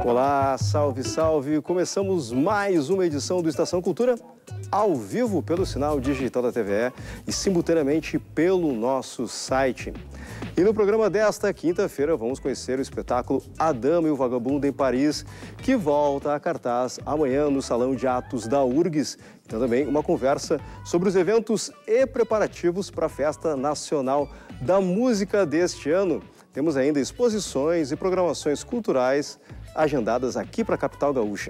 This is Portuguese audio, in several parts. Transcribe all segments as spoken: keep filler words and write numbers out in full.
Olá, salve, salve! Começamos mais uma edição do Estação Cultura, ao vivo pelo sinal digital da T V E e simultaneamente pelo nosso site. E no programa desta quinta-feira vamos conhecer o espetáculo A Dama e o Vagabundo em Paris, que volta a cartaz amanhã no Salão de Atos da U R G S. Então também uma conversa sobre os eventos e preparativos para a Festa Nacional da Música deste ano. Temos ainda exposições e programações culturais agendadas aqui para a capital gaúcha.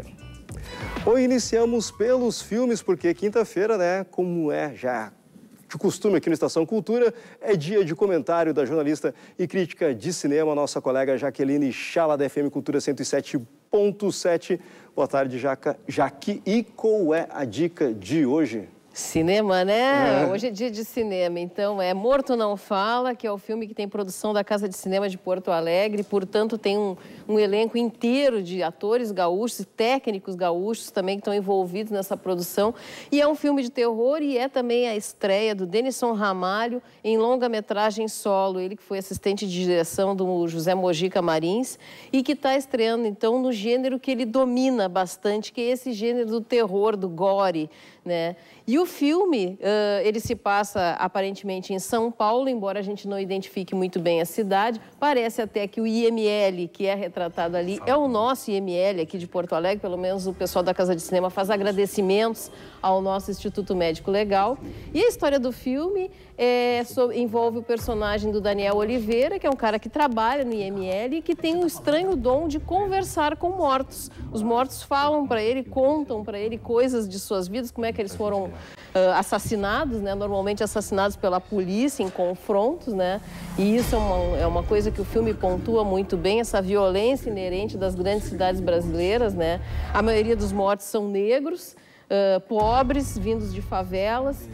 Hoje iniciamos pelos filmes, porque quinta-feira, né, como é já de costume aqui no Estação Cultura, é dia de comentário da jornalista e crítica de cinema, nossa colega Jaqueline Chala, da F M Cultura cento e sete ponto sete. Boa tarde, Jaca. Jaque, e qual é a dica de hoje? Cinema, né? É. Hoje é dia de cinema, então é Morto Não Fala, que é o filme que tem produção da Casa de Cinema de Porto Alegre, portanto tem um, um elenco inteiro de atores gaúchos e técnicos gaúchos também que estão envolvidos nessa produção. E é um filme de terror e é também a estreia do Denison Ramalho em longa-metragem solo, ele que foi assistente de direção do José Mojica Marins e que está estreando então no gênero que ele domina bastante, que é esse gênero do terror, do gore, né? E o filme, uh, ele se passa aparentemente em São Paulo, embora a gente não identifique muito bem a cidade. Parece até que o I M L, que é retratado ali, é o nosso I M L aqui de Porto Alegre. Pelo menos o pessoal da Casa de Cinema faz agradecimentos ao nosso Instituto Médico Legal. E a história do filme é, sobre, envolve o personagem do Daniel Oliveira, que é um cara que trabalha no I M L e que tem um estranho dom de conversar com mortos. Os mortos falam para ele, contam para ele coisas de suas vidas, como é que eles foram uh, assassinados, né? Normalmente assassinados pela polícia em confrontos, né? E isso é uma, é uma coisa que o filme pontua muito bem, essa violência inerente das grandes cidades brasileiras, né? A maioria dos mortos são negros, uh, pobres, vindos de favelas.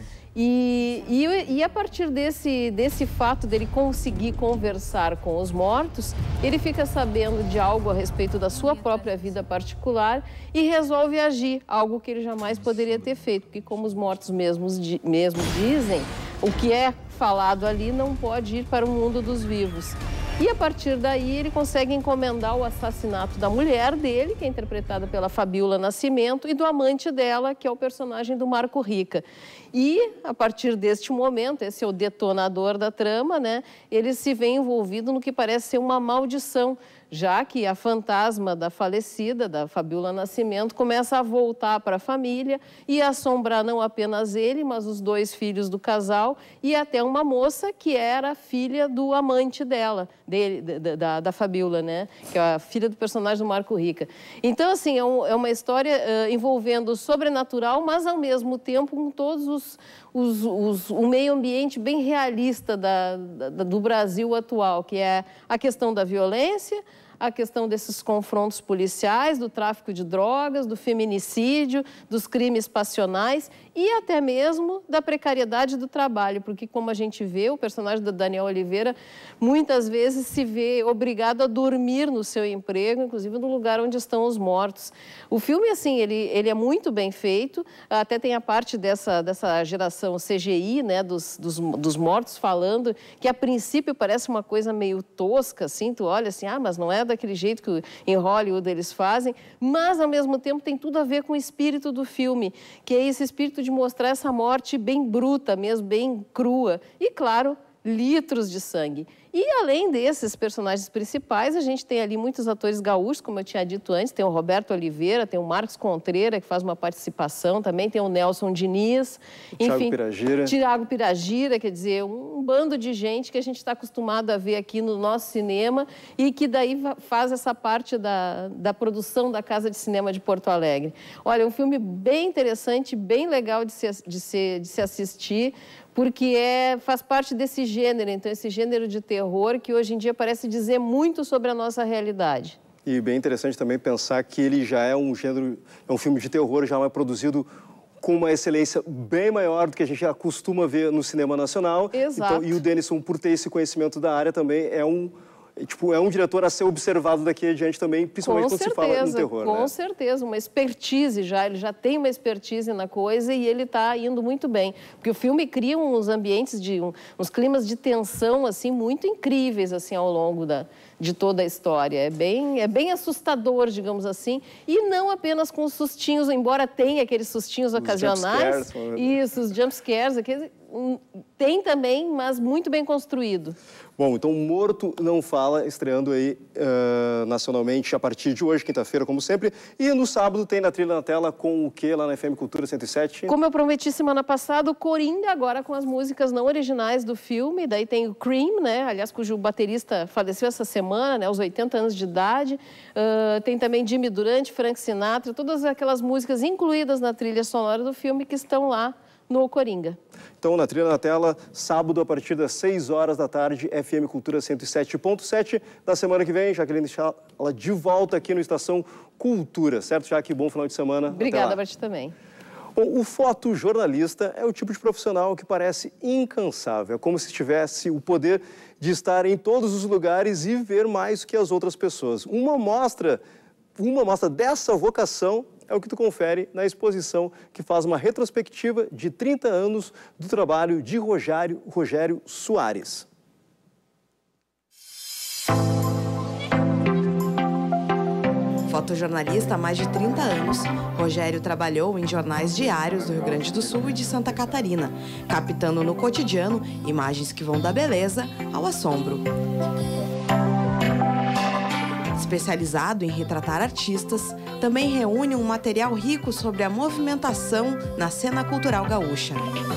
E, e, e a partir desse, desse fato dele conseguir conversar com os mortos, ele fica sabendo de algo a respeito da sua própria vida particular e resolve agir, algo que ele jamais poderia ter feito, porque como os mortos mesmos, mesmos dizem, o que é falado ali não pode ir para o mundo dos vivos. E a partir daí ele consegue encomendar o assassinato da mulher dele, que é interpretada pela Fabiola Nascimento, e do amante dela, que é o personagem do Marco Rica. E, a partir deste momento, esse é o detonador da trama, né? Ele se vê envolvido no que parece ser uma maldição, já que a fantasma da falecida, da Fabiola Nascimento, começa a voltar para a família e assombrar não apenas ele, mas os dois filhos do casal e até uma moça que era filha do amante dela, dele, da, da, da Fabiola, né? Que é a filha do personagem do Marco Rica. Então, assim, é, um, é uma história uh, envolvendo o sobrenatural, mas, ao mesmo tempo, com todos os, os, os, o meio ambiente bem realista da, da, do Brasil atual, que é a questão da violência, a questão desses confrontos policiais, do tráfico de drogas, do feminicídio, dos crimes passionais e até mesmo da precariedade do trabalho, porque como a gente vê, o personagem do Daniel Oliveira muitas vezes se vê obrigado a dormir no seu emprego, inclusive no lugar onde estão os mortos. O filme, assim, ele, ele é muito bem feito, até tem a parte dessa, dessa geração C G I, né, dos, dos, dos mortos falando, que a princípio parece uma coisa meio tosca, assim, tu olha assim, ah, mas não é daquele jeito que em Hollywood eles fazem, mas ao mesmo tempo tem tudo a ver com o espírito do filme, que é esse espírito de mostrar essa morte bem bruta mesmo, bem crua e, claro, litros de sangue. E além desses personagens principais, a gente tem ali muitos atores gaúchos, como eu tinha dito antes, tem o Roberto Oliveira, tem o Marcos Contreira, que faz uma participação, também tem o Nelson Diniz, Tiago enfim, Piragira. Tiago Piragira, quer dizer, um bando de gente que a gente está acostumado a ver aqui no nosso cinema e que daí faz essa parte da, da produção da Casa de Cinema de Porto Alegre. Olha, um filme bem interessante, bem legal de se, de se, de se assistir, porque é, faz parte desse gênero, então, esse gênero de terror que hoje em dia parece dizer muito sobre a nossa realidade. E bem interessante também pensar que ele já é um gênero, é um filme de terror, já é produzido com uma excelência bem maior do que a gente já costuma ver no cinema nacional. Exato. Então, e o Denison, por ter esse conhecimento da área, também é um, tipo, é um diretor a ser observado daqui adiante também, principalmente com quando certeza, se fala no terror, com né? certeza, uma expertise já, ele já tem uma expertise na coisa e ele está indo muito bem. Porque o filme cria uns ambientes, de um, uns climas de tensão, assim, muito incríveis, assim, ao longo da, de toda a história. É bem, é bem assustador, digamos assim, e não apenas com os sustinhos, embora tenha aqueles sustinhos Os ocasionais. jumpscares, Isso, os jumpscares, aqueles, um, tem também, mas muito bem construído. Bom, então Morto Não Fala, estreando aí uh, nacionalmente a partir de hoje, quinta-feira, como sempre. E no sábado tem na Trilha na Tela com o quê lá na F M Cultura cento e sete? Como eu prometi semana passada, o Coringa agora com as músicas não originais do filme. Daí tem o Cream, né? Aliás, cujo baterista faleceu essa semana, né? Aos oitenta anos de idade. Uh, tem também Jimmy Durante, Frank Sinatra, todas aquelas músicas incluídas na trilha sonora do filme que estão lá no Coringa. Então, na Trilha na Tela, sábado, a partir das seis horas da tarde, F M Cultura cento e sete ponto sete. Da semana que vem, Jaqueline Chala de volta aqui no Estação Cultura, certo, Jaque? Bom final de semana. Obrigada para ti também. Bom, o fotojornalista é o tipo de profissional que parece incansável. É como se tivesse o poder de estar em todos os lugares e ver mais que as outras pessoas. Uma mostra, uma mostra dessa vocação é o que tu confere na exposição que faz uma retrospectiva de trinta anos do trabalho de Rogério, Rogério Soares. Fotojornalista há mais de trinta anos, Rogério trabalhou em jornais diários do Rio Grande do Sul e de Santa Catarina, captando no cotidiano imagens que vão da beleza ao assombro. Especializado em retratar artistas, também reúne um material rico sobre a movimentação na cena cultural gaúcha.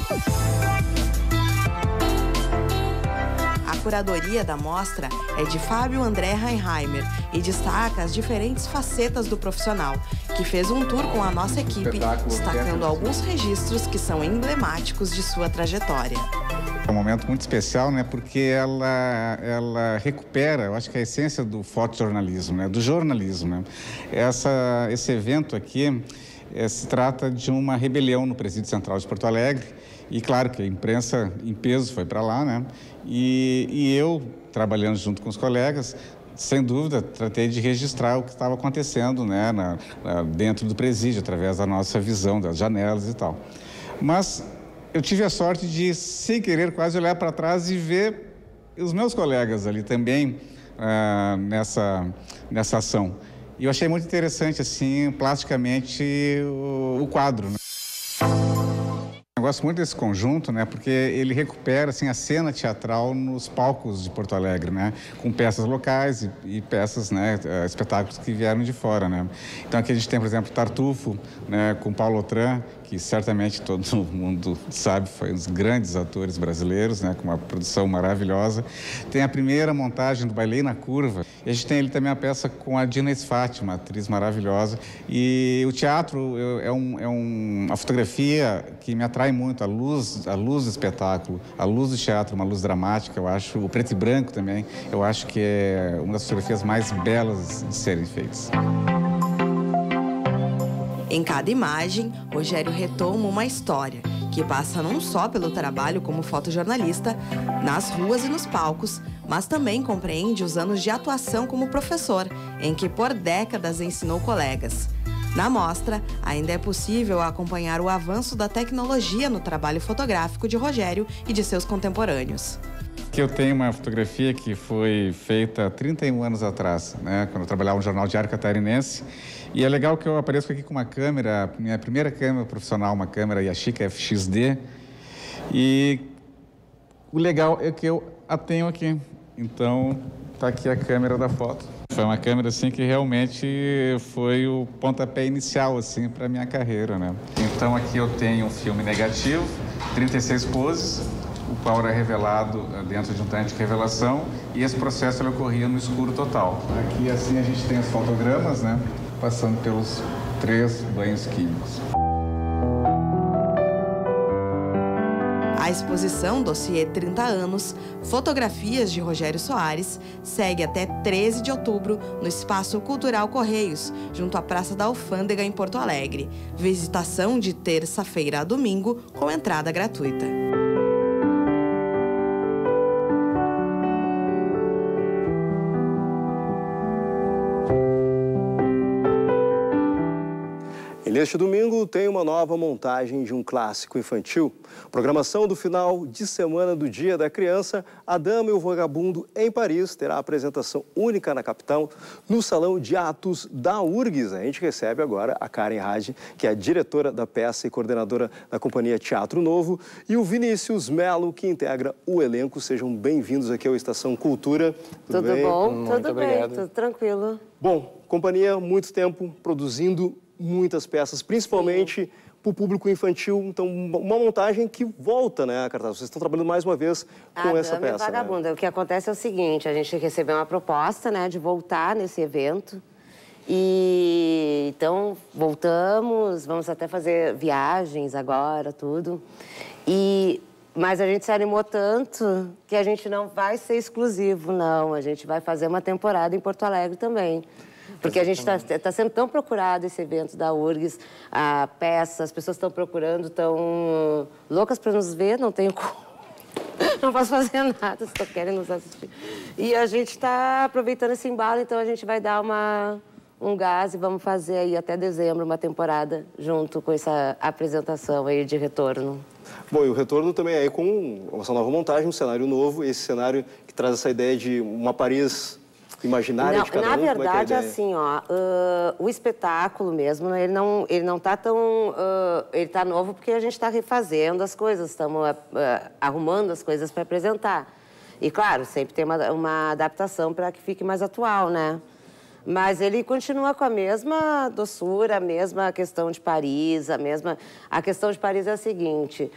A curadoria da mostra é de Fábio André Reinheimer e destaca as diferentes facetas do profissional, que fez um tour com a nossa equipe, destacando alguns registros que são emblemáticos de sua trajetória. É um momento muito especial, né, porque ela, ela recupera, eu acho que a essência do fotojornalismo, né, do jornalismo. Né? Essa, esse evento aqui é, se trata de uma rebelião no Presídio Central de Porto Alegre, e claro que a imprensa em peso foi para lá, né, e, e eu, trabalhando junto com os colegas, sem dúvida, tratei de registrar o que estava acontecendo, né, na, na, dentro do presídio, através da nossa visão, das janelas e tal. Mas eu tive a sorte de, sem querer, quase olhar para trás e ver os meus colegas ali também ah, nessa, nessa ação. E eu achei muito interessante, assim, plasticamente, o, o quadro, né? Eu gosto muito desse conjunto, né, porque ele recupera assim, a cena teatral nos palcos de Porto Alegre, né, com peças locais e, e peças, né, espetáculos que vieram de fora, né. Então aqui a gente tem, por exemplo, Tartufo, né, com Paulo Otran, que certamente todo mundo sabe, foi um dos grandes atores brasileiros, né, com uma produção maravilhosa. Tem a primeira montagem do Bailei na Curva, e a gente tem ali também a peça com a Dina Sfati, uma atriz maravilhosa. E o teatro é, um, é um, uma fotografia que me atrai muito, a luz, a luz do espetáculo, a luz do teatro, uma luz dramática, eu acho, o preto e branco também, eu acho que é uma das fotografias mais belas de serem feitas. Em cada imagem, Rogério retoma uma história, que passa não só pelo trabalho como fotojornalista, nas ruas e nos palcos, mas também compreende os anos de atuação como professor, em que por décadas ensinou colegas. Na mostra, ainda é possível acompanhar o avanço da tecnologia no trabalho fotográfico de Rogério e de seus contemporâneos. Aqui eu tenho uma fotografia que foi feita há trinta e um anos atrás, né, quando eu trabalhava no Jornal Diário Catarinense. E é legal que eu apareço aqui com uma câmera, minha primeira câmera profissional, uma câmera Yashica F X D. E o legal é que eu a tenho aqui. Então, tá aqui a câmera da foto. Foi uma câmera assim que realmente foi o pontapé inicial assim para minha carreira, né? Então aqui eu tenho um filme negativo, trinta e seis poses, o qual era revelado dentro de um tanque de revelação, e esse processo ele ocorria no escuro total. Aqui assim a gente tem os fotogramas, né, passando pelos três banhos químicos. A exposição Dossiê trinta anos, Fotografias de Rogério Soares, segue até treze de outubro no Espaço Cultural Correios, junto à Praça da Alfândega, em Porto Alegre. Visitação de terça-feira a domingo, com entrada gratuita. Neste domingo tem uma nova montagem de um clássico infantil. Programação do final de semana do Dia da Criança, A Dama e o Vagabundo em Paris terá apresentação única na capital no Salão de Atos da URGS. A gente recebe agora a Karen Hadi, que é a diretora da peça e coordenadora da companhia Teatro Novo, e o Vinícius Melo, que integra o elenco. Sejam bem-vindos aqui ao Estação Cultura. Tudo, tudo bem? bom? Muito tudo obrigado. bem, tudo tranquilo. Bom, companhia há muito tempo produzindo muitas peças, principalmente para o público infantil. Então, uma montagem que volta, né, a cartaz? Vocês estão trabalhando mais uma vez com a essa Dama e o peça. Vagabundo. Né? O que acontece é o seguinte, a gente recebeu uma proposta, né, de voltar nesse evento. E então voltamos, vamos até fazer viagens agora, tudo. E mas a gente se animou tanto que a gente não vai ser exclusivo, não. A gente vai fazer uma temporada em Porto Alegre também. Porque a gente está tá sendo tão procurado esse evento da URGS, a peça, as pessoas estão procurando, estão loucas para nos ver, não tenho como. Não posso fazer nada, só querem nos assistir. E a gente está aproveitando esse embalo, então a gente vai dar uma, um gás e vamos fazer aí até dezembro uma temporada junto com essa apresentação aí de retorno. Bom, e o retorno também é aí com essa nova montagem, um cenário novo, esse cenário que traz essa ideia de uma Paris imaginária não, de cada na um. verdade, é, é assim, ó, uh, o espetáculo mesmo, ele não, ele não tá tão... Uh, ele tá novo porque a gente está refazendo as coisas, estamos uh, arrumando as coisas para apresentar. E, claro, sempre tem uma, uma adaptação para que fique mais atual, né? Mas ele continua com a mesma doçura, a mesma questão de Paris, a mesma... A questão de Paris é a seguinte...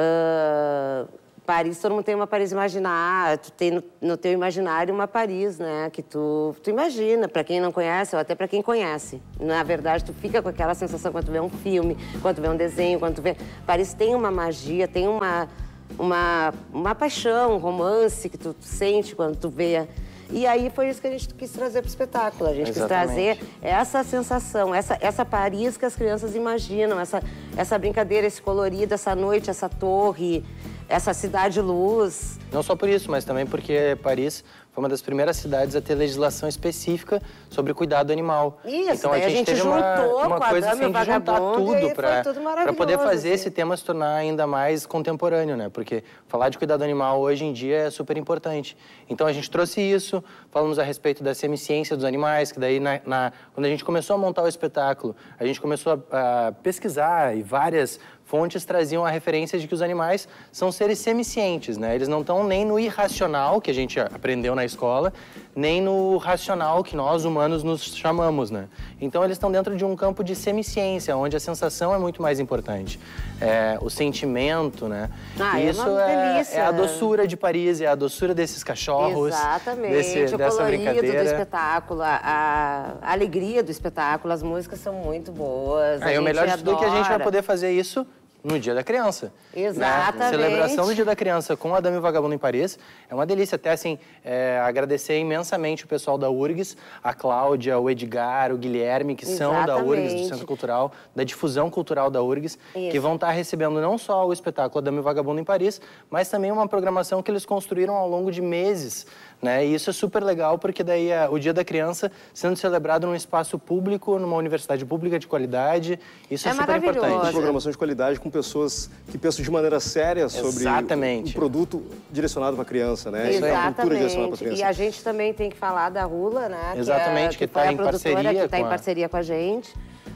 Uh, Paris, todo mundo tem uma Paris imaginária, tu tem no, no teu imaginário uma Paris, né, que tu, tu imagina, para quem não conhece ou até para quem conhece. Na verdade, tu fica com aquela sensação quando tu vê um filme, quando tu vê um desenho, quando tu vê... Paris tem uma magia, tem uma, uma, uma paixão, um romance que tu sente quando tu vê. E aí foi isso que a gente quis trazer para o espetáculo. A gente Exatamente. quis trazer essa sensação, essa, essa Paris que as crianças imaginam, essa, essa brincadeira, esse colorido, essa noite, essa torre, essa cidade luz. Não só por isso, mas também porque Paris foi uma das primeiras cidades a ter legislação específica sobre cuidado animal. Isso, então daí a gente, a gente teve juntou uma, uma com a coisa Dama e assim, o de juntar Vagabundo, e tudo foi para tudo para poder maravilhoso, fazer assim. esse tema se tornar ainda mais contemporâneo, né? Porque falar de cuidado animal hoje em dia é super importante. Então a gente trouxe isso, falamos a respeito da semiciência dos animais, que daí na, na, quando a gente começou a montar o espetáculo, a gente começou a, a pesquisar e várias fontes traziam a referência de que os animais são seres semicientes, né? Eles não estão nem no irracional, que a gente aprendeu na escola, nem no racional, que nós humanos nos chamamos, né? Então, eles estão dentro de um campo de semiciência, onde a sensação é muito mais importante. É, o sentimento, né? Ah, e é isso uma é, delícia. é a doçura de Paris, é a doçura desses cachorros, Exatamente, desse, o dessa colorido brincadeira. do espetáculo, a, a, a alegria do espetáculo, as músicas são muito boas. É, e o melhor de tudo é que a gente vai adora. poder fazer isso no Dia da Criança. Exatamente. Né? Celebração do Dia da Criança com A Dama e o Vagabundo em Paris. É uma delícia. Até, assim, é, agradecer imensamente o pessoal da URGS, a Cláudia, o Edgar, o Guilherme, que são da URGS, do Centro Cultural, da difusão cultural da URGS, Isso. que vão estar recebendo não só o espetáculo A Dama e o Vagabundo em Paris, mas também uma programação que eles construíram ao longo de meses. Né? E isso é super legal, porque daí é o Dia da Criança sendo celebrado num espaço público, numa universidade pública de qualidade. Isso é, É super maravilhoso. importante. programação de qualidade com pessoas que pensam de maneira séria sobre Exatamente. um produto direcionado para a criança, né? E a cultura direcionada para a Exatamente. criança. E a gente também tem que falar da Rula, né? Exatamente, que, é, que foi tá a em produtora, parceria que está em com a- parceria com a gente.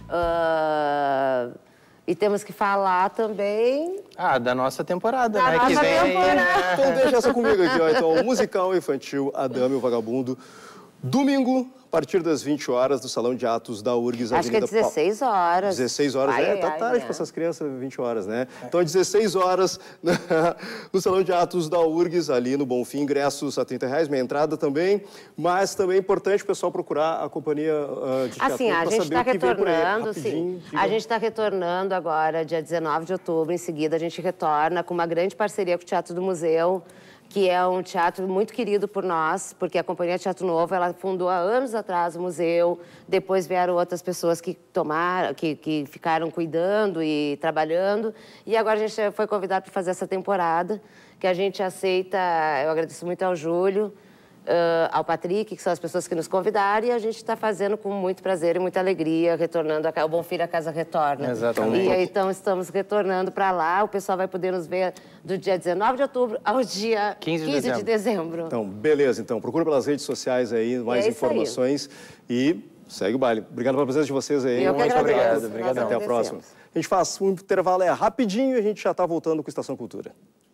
Ah, e temos que falar também... Ah, da nossa temporada, Da né? nossa que vem aí, temporada. né? Então deixa essa comigo aqui, ó. Então, o musical infantil A Dama e o Vagabundo, domingo, a partir das vinte horas, no Salão de Atos da URGS, Acho que é Avenida Pau- dezesseis horas. dezesseis horas, Ai, é, tá ai, tarde né? para essas crianças, vinte horas, né? Então, às dezesseis horas, no Salão de Atos da URGS, ali no Bonfim, ingressos a trinta reais, meia entrada também, mas também é importante o pessoal procurar a companhia uh, de teatro Assim, a para gente saber está o que vem por aí. retornando, Rapidinho, sim. diga. A gente está retornando agora, dia dezenove de outubro, em seguida a gente retorna com uma grande parceria com o Teatro do Museu, que é um teatro muito querido por nós, porque a Companhia Teatro Novo, ela fundou há anos atrás o museu, depois vieram outras pessoas que tomaram, que, que ficaram cuidando e trabalhando, e agora a gente foi convidado para fazer essa temporada, que a gente aceita, eu agradeço muito ao Júlio, Uh, ao Patrick, que são as pessoas que nos convidaram, e a gente está fazendo com muito prazer e muita alegria, retornando a... O Bom Filho a Casa Retorna. Exatamente. E aí, então, estamos retornando para lá. O pessoal vai poder nos ver do dia dezenove de outubro ao dia quinze de quinze dezembro. de dezembro. Então, beleza. Então, procura pelas redes sociais aí mais é isso informações e segue o baile. Obrigado pela presença de vocês aí. Eu que Muito agradeço. obrigado, Nós obrigadão. Até a agradecemos. próxima. A gente faz um intervalo é rapidinho e a gente já está voltando com Estação Cultura.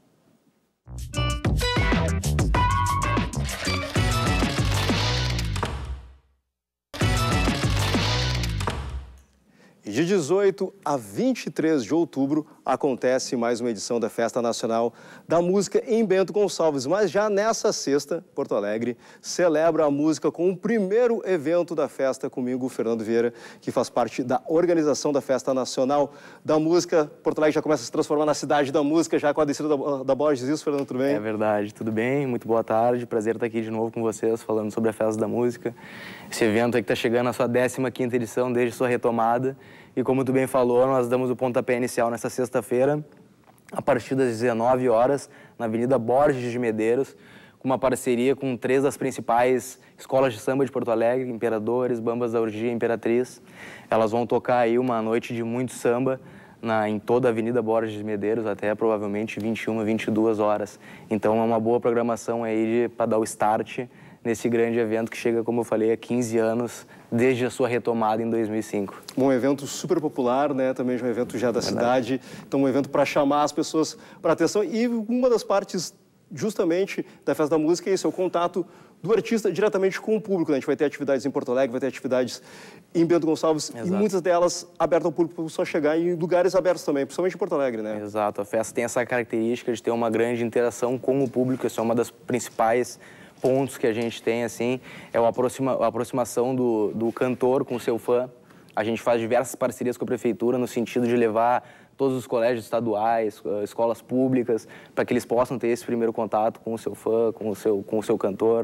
E de dezoito a vinte e três de outubro acontece mais uma edição da Festa Nacional da Música em Bento Gonçalves. Mas já nessa sexta, Porto Alegre celebra a música com o primeiro evento da festa comigo, o Fernando Vieira, que faz parte da organização da Festa Nacional da Música. Porto Alegre já começa a se transformar na cidade da música, já com a descida da, da Borges. Isso, Fernando, tudo bem? É verdade, tudo bem? Muito boa tarde. Prazer estar aqui de novo com vocês, falando sobre a Festa da Música. Esse evento aí que está chegando à sua décima quinta edição desde sua retomada. E como tu bem falou, nós damos o pontapé inicial nessa sexta-feira, a partir das dezenove horas, na Avenida Borges de Medeiros, com uma parceria com três das principais escolas de samba de Porto Alegre, Imperadores, Bambas da Urgia e Imperatriz. Elas vão tocar aí uma noite de muito samba na, em toda a Avenida Borges de Medeiros, até provavelmente vinte e uma, vinte e duas horas. Então é uma boa programação aí para dar o start nesse grande evento que chega, como eu falei, há quinze anos, desde a sua retomada em dois mil e cinco. Um evento super popular, né? Também é um evento já da cidade. Então, um evento para chamar as pessoas para atenção. E uma das partes, justamente, da Festa da Música é isso, é o contato do artista diretamente com o público, né? A gente vai ter atividades em Porto Alegre, vai ter atividades em Bento Gonçalves. Exato. E muitas delas abertas ao público para só chegar em lugares abertos também, principalmente em Porto Alegre, né? Exato. A festa tem essa característica de ter uma grande interação com o público. Isso é uma das principais pontos que a gente tem, assim, é a, aproxima, a aproximação do, do cantor com o seu fã. A gente faz diversas parcerias com a prefeitura no sentido de levar todos os colégios estaduais, escolas públicas, para que eles possam ter esse primeiro contato com o seu fã, com o seu, com o seu cantor.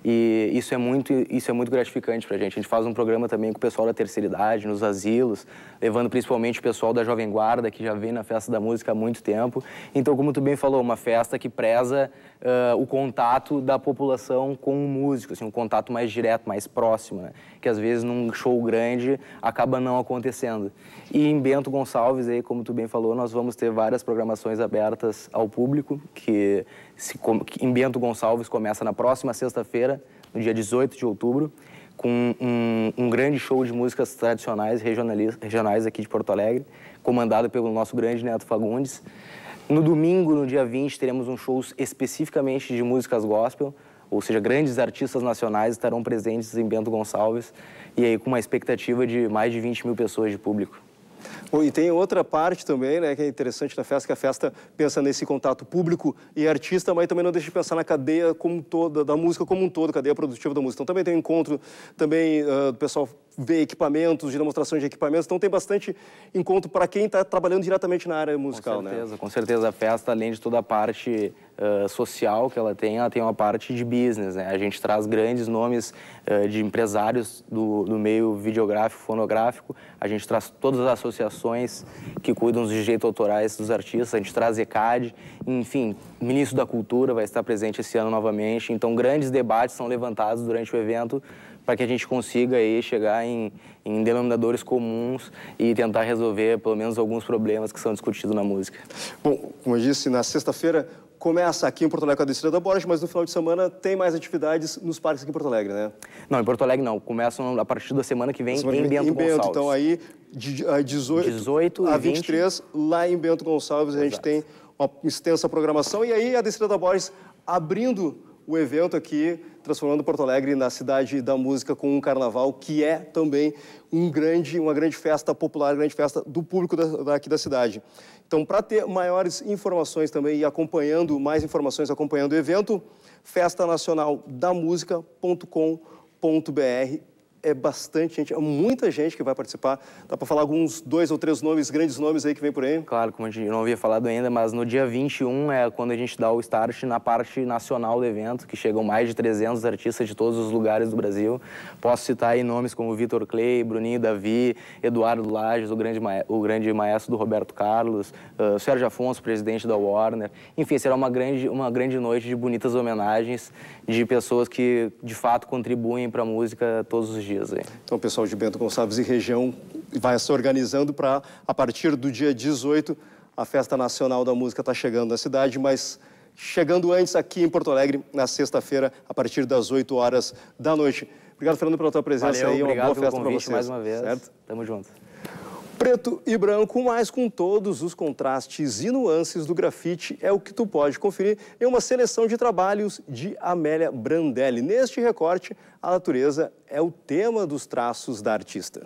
E isso é muito, isso é muito gratificante para a gente. A gente faz um programa também com o pessoal da terceira idade, nos asilos, levando principalmente o pessoal da Jovem Guarda, que já vem na Festa da Música há muito tempo. Então, como tu bem falou, uma festa que preza uh, o contato da população com o músico, assim, um contato mais direto, mais próximo, né? Que às vezes num show grande acaba não acontecendo. E em Bento Gonçalves, aí, como tu bem falou, nós vamos ter várias programações abertas ao público, que, se, que em Bento Gonçalves começa na próxima sexta-feira, no dia dezoito de outubro, com um, um grande show de músicas tradicionais regionais aqui de Porto Alegre, comandado pelo nosso grande Neto Fagundes. No domingo, no dia vinte, teremos um show especificamente de músicas gospel, ou seja, grandes artistas nacionais estarão presentes em Bento Gonçalves, e aí com uma expectativa de mais de vinte mil pessoas de público. Bom, e tem outra parte também, né, que é interessante na festa, que a festa pensa nesse contato público e artista, mas também não deixa de pensar na cadeia como toda, da música como um todo, cadeia produtiva da música. Então também tem um encontro, também uh, do pessoal ver equipamentos, de demonstração de equipamentos, então tem bastante encontro para quem está trabalhando diretamente na área musical, né? Com certeza, né? Com certeza. A festa, além de toda a parte uh, social que ela tem, ela tem uma parte de business, né? A gente traz grandes nomes uh, de empresários do, do meio videográfico, fonográfico, a gente traz todas as associações que cuidam dos direitos autorais dos artistas, a gente traz ECAD, enfim, o ministro da Cultura vai estar presente esse ano novamente, então grandes debates são levantados durante o evento para que a gente consiga aí chegar em, em denominadores comuns e tentar resolver pelo menos alguns problemas que são discutidos na música. Bom, como eu disse, na sexta-feira começa aqui em Porto Alegre com a descida da Borges, mas no final de semana tem mais atividades nos parques aqui em Porto Alegre, né? Não, em Porto Alegre não. Começam a partir da semana que vem semana em que vem, Bento em Bento, Gonçalves. então aí de dezoito, dezoito a e vinte. vinte e três, lá em Bento Gonçalves, a gente Exato. tem uma extensa programação. E aí a descida da Borges abrindo o evento aqui, transformando Porto Alegre na cidade da música com um carnaval, que é também um grande, uma grande festa popular, grande festa do público da, daqui da cidade. Então, para ter maiores informações também e acompanhando, mais informações acompanhando o evento, festa nacional da música ponto com ponto br é bastante gente, é muita gente que vai participar. Dá para falar alguns dois ou três nomes, grandes nomes aí que vem por aí? Claro, como a gente não havia falado ainda, mas no dia vinte e um é quando a gente dá o start na parte nacional do evento, que chegam mais de trezentos artistas de todos os lugares do Brasil. Posso citar aí nomes como Vitor Clay, Bruninho Davi, Eduardo Lages, o grande, o grande maestro do Roberto Carlos, uh, Sérgio Afonso, presidente da Warner. Enfim, será uma grande, uma grande noite de bonitas homenagens de pessoas que, de fato, contribuem para a música todos os dias. Aí. Então, o pessoal de Bento Gonçalves e região vai se organizando para, a partir do dia dezoito, a Festa Nacional da Música está chegando na cidade, mas chegando antes aqui em Porto Alegre, na sexta-feira, a partir das oito horas da noite. Obrigado, Fernando, pela tua presença. Valeu, aí. Uma boa festa para vocês. Mais uma vez. Certo? Tamo junto. Preto e branco, mas com todos os contrastes e nuances do grafite, é o que tu pode conferir em uma seleção de trabalhos de Amélia Brandelli. Neste recorte, a natureza é o tema dos traços da artista.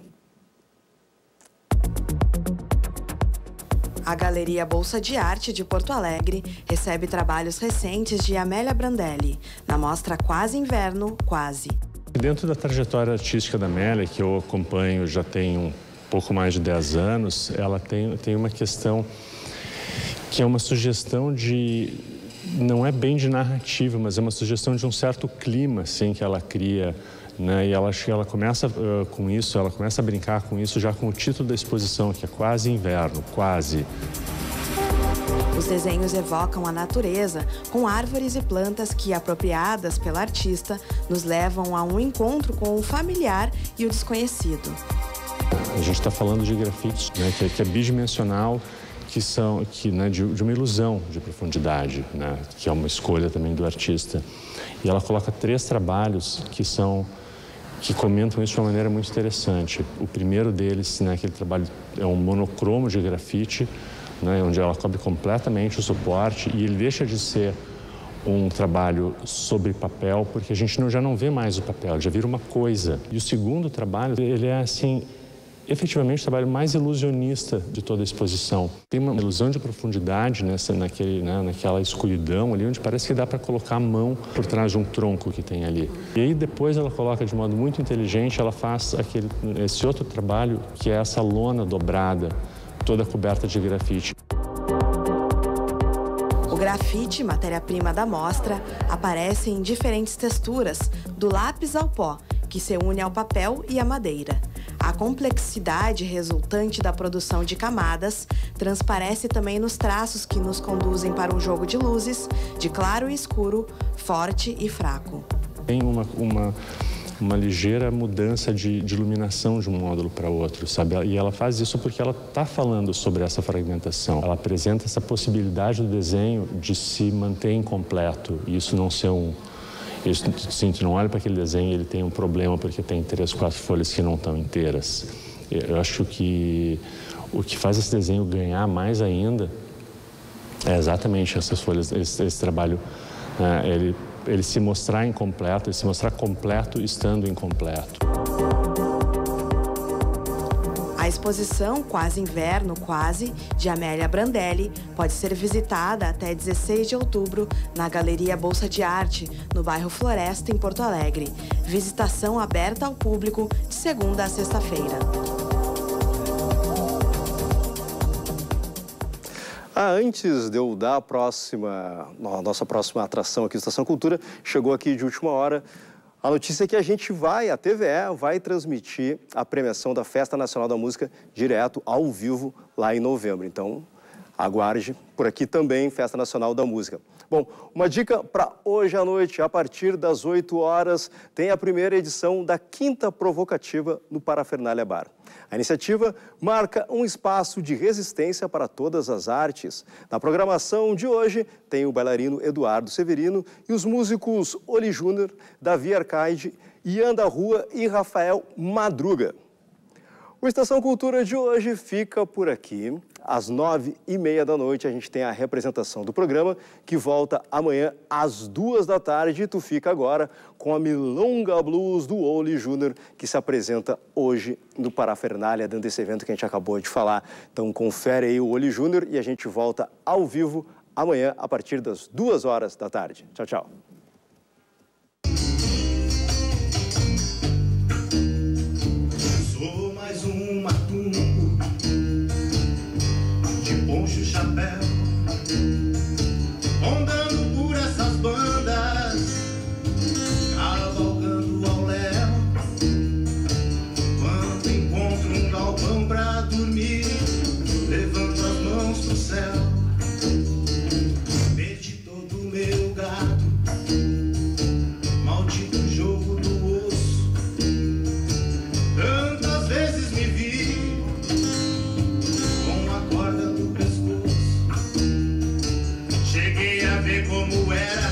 A Galeria Bolsa de Arte de Porto Alegre recebe trabalhos recentes de Amélia Brandelli, na mostra Quase Inverno, Quase. Dentro da trajetória artística da Amélia, que eu acompanho já tem um pouco mais de dez anos, ela tem, tem uma questão que é uma sugestão de, não é bem de narrativa, mas é uma sugestão de um certo clima, assim, que ela cria, né? E ela, acho que ela começa uh, com isso, ela começa a brincar com isso já com o título da exposição, que é Quase Inverno, Quase. Os desenhos evocam a natureza, com árvores e plantas que, apropriadas pela artista, nos levam a um encontro com o familiar e o desconhecido. A gente está falando de grafites, né, que, é, que é bidimensional, que são que, né, de, de uma ilusão de profundidade, né, que é uma escolha também do artista. E ela coloca três trabalhos que são que comentam isso de uma maneira muito interessante. O primeiro deles, né, aquele trabalho é um monocromo de grafite, né, onde ela cobre completamente o suporte e ele deixa de ser um trabalho sobre papel, porque a gente não, já não vê mais o papel, já vira uma coisa. E o segundo trabalho, ele é assim, efetivamente o trabalho mais ilusionista de toda a exposição. Tem uma ilusão de profundidade nessa, naquele, né, naquela escuridão ali, onde parece que dá para colocar a mão por trás de um tronco que tem ali. E aí depois ela coloca de modo muito inteligente, ela faz aquele, esse outro trabalho, que é essa lona dobrada, toda coberta de grafite. O grafite, matéria-prima da mostra, aparece em diferentes texturas, do lápis ao pó, que se une ao papel e à madeira. A complexidade resultante da produção de camadas transparece também nos traços que nos conduzem para um jogo de luzes, de claro e escuro, forte e fraco. Tem uma, uma, uma ligeira mudança de, de iluminação de um módulo para outro, sabe? E ela faz isso porque ela está falando sobre essa fragmentação. Ela apresenta essa possibilidade do desenho de se manter incompleto e isso não ser um... Isso, sim, tu não olha para aquele desenho e ele tem um problema porque tem três, quatro folhas que não estão inteiras. Eu acho que o que faz esse desenho ganhar mais ainda é exatamente essas folhas, esse, esse trabalho, né? ele, ele se mostrar incompleto, ele se mostrar completo estando incompleto. A exposição Quase Inverno, Quase, de Amélia Brandelli, pode ser visitada até dezesseis de outubro na Galeria Bolsa de Arte, no bairro Floresta, em Porto Alegre. Visitação aberta ao público de segunda a sexta-feira. Ah, antes de eu dar a próxima, a nossa próxima atração aqui, Estação Cultura, chegou aqui de última hora a notícia é que a gente vai, a T V E vai transmitir a premiação da Festa Nacional da Música direto, ao vivo, lá em novembro. Então, aguarde por aqui também, Festa Nacional da Música. Bom, uma dica para hoje à noite, a partir das oito horas, tem a primeira edição da Quinta Provocativa no Parafernália Bar. A iniciativa marca um espaço de resistência para todas as artes. Na programação de hoje tem o bailarino Eduardo Severino e os músicos Oli Júnior, Davi Arcaide, Ian da Rua e Rafael Madruga. O Estação Cultura de hoje fica por aqui. Às nove e meia da noite a gente tem a representação do programa, que volta amanhã às duas da tarde. E tu fica agora com a Milonga Blues do Oli Júnior, que se apresenta hoje no Parafernália, dentro desse evento que a gente acabou de falar. Então confere aí o Oli Júnior e a gente volta ao vivo amanhã a partir das duas horas da tarde. Tchau, tchau. chapéu, rondando por essas bandas, cavalgando ao léu. Quando encontro um galpão pra dormir, levanto as mãos pro céu. Perdi todo o meu gado, maldito jogo do osso. Tantas vezes me vi com a corda do pescoço. Cheguei a ver como era